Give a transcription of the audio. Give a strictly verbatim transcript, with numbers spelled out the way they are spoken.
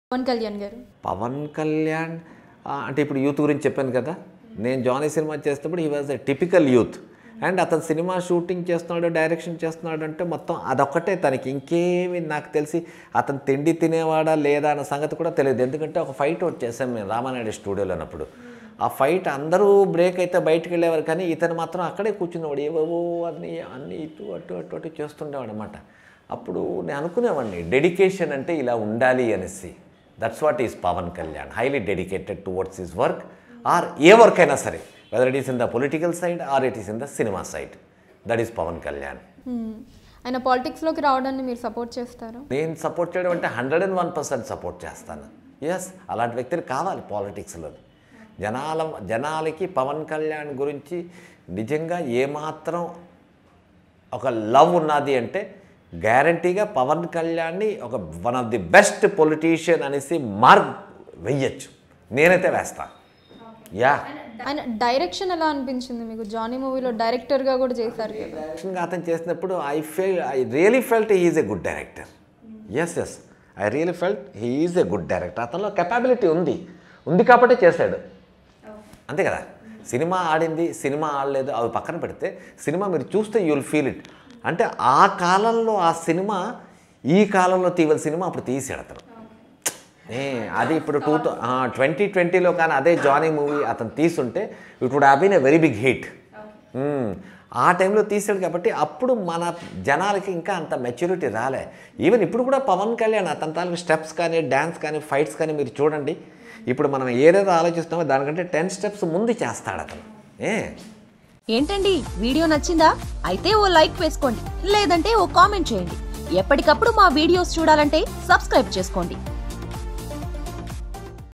Pawankalyan garu. Pawankalyan అంటే ఇప్పుడు youth గురించి చెప్పాను కదా. నేను జానీ సినిమా చేసేటప్పుడు he was a typical youth and అతను సినిమా షూటింగ్ చేస్తున్నాడు, డైరెక్షన్ చేస్తున్నాడు అంటే మొత్తం అదొక్కటే తనకి, ఇంకేమి నాకు తెలిసి అతను తిండి తినేవాడా లేదా అన్న సంగతి కూడా తెలియదు. ఎందుకంటే ఒక ఫైట్ ఒకటి చేసాం మేము రామానాయుడు స్టూడియోలో అన్నప్పుడు. ఆ ఫైట్ అందరూ బ్రేక్ అయితే బయటకు వెళ్ళేవారు, కానీ ఇతను మాత్రం అక్కడే కూర్చునేవాడు, ఏవేవో అన్నీ అన్నీ ఇటు అటు అటు అటు చేస్తుండేవాడు అనమాట. అప్పుడు నేను అనుకునేవాడిని డెడికేషన్ అంటే ఇలా ఉండాలి అనేసి. That's what is Pawan Kalyan, highly dedicated towards his work or ఏ వర్క్ అయినా సరే, whether it is in the political side or it is in the cinema side, that is Pawan Kalyan. ఆయన పాలిటిక్స్లోకి రావడాన్ని మీరు సపోర్ట్ చేస్తారు? నేను సపోర్ట్ చేయడం అంటే hundred and one percent support చేస్తాను. ఎస్, అలాంటి వ్యక్తులు కావాలి పాలిటిక్స్లో. జనాల జనాలకి పవన్ కళ్యాణ్ గురించి నిజంగా ఏమాత్రం ఒక లవ్ ఉన్నది అంటే గ్యారంటీగా పవన్ కళ్యాణ్ని ఒక one of the best politician అనేసి మార్క్ వెయ్యొచ్చు, నేనైతే వేస్తాను. యా, ఆయన డైరెక్షన్ ఎలా అనిపించింది మీకు? జానీ మూవీలో డైరెక్టర్గా కూడా చేశారు. డైరెక్షన్గా అతను చేసినప్పుడు I fell I really felt he is a good director. Yes yes I really felt he is a good director. అతనిలో కెపాబిలిటీ ఉంది ఉంది కాబట్టి చేశాడు, అంతే కదా. సినిమా ఆడింది, సినిమా ఆడలేదు అవి పక్కన పెడితే, సినిమా మీరు చూస్తే యూ విల్ ఫీల్ ఇట్. అంటే ఆ కాలంలో ఆ సినిమా ఈ కాలంలో తీవల సినిమా అప్పుడు తీసాడు అతను. ఏ అది ఇప్పుడు టూ థౌ ట్వంటీ ట్వంటీలో కానీ అదే జానీ మూవీ అతను తీసుంటే it would have been a very big hit. ఆ టైంలో తీసాడు కాబట్టి అప్పుడు మన జనాలకి ఇంకా అంత మెచ్యూరిటీ రాలే. ఈవెన్ ఇప్పుడు కూడా పవన్ కళ్యాణ్ అతని తాలూకు స్టెప్స్ కానీ డ్యాన్స్ కానీ ఫైట్స్ కానీ మీరు చూడండి, ఇప్పుడు మనం ఏదైతే ఆలోచిస్తామో దానికంటే టెన్ స్టెప్స్ ముందు చేస్తాడు అతను. ఏ ఏంటండి వీడియో నచ్చిందా? అయితే ఓ లైక్ వేసుకోండి, లేదంటే ఓ కామెంట్ చేయండి. ఎప్పటికప్పుడు మా వీడియోస్ చూడాలంటే సబ్స్క్రైబ్ చేసుకోండి.